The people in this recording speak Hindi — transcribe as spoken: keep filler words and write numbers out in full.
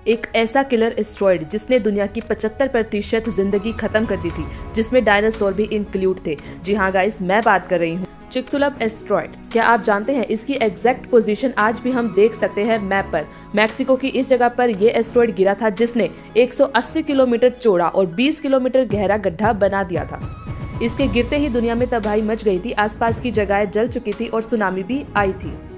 एक ऐसा किलर एस्ट्रॉयड जिसने दुनिया की पचहत्तर प्रतिशत जिंदगी खत्म कर दी थी, जिसमें डायनासोर भी इंक्लूड थे। जी हाँ गाइस, मैं बात कर रही हूँ चिक्सुलप एस्ट्रॉयड। क्या आप जानते हैं इसकी एग्जैक्ट पोजीशन आज भी हम देख सकते हैं मैप पर। मैक्सिको की इस जगह पर यह एस्ट्रॉयड गिरा था जिसने एक सौ अस्सी किलोमीटर चौड़ा और बीस किलोमीटर गहरा गड्ढा बना दिया था। इसके गिरते ही दुनिया में तबाही मच गई थी, आसपास की जगहें जल चुकी थी और सुनामी भी आई थी।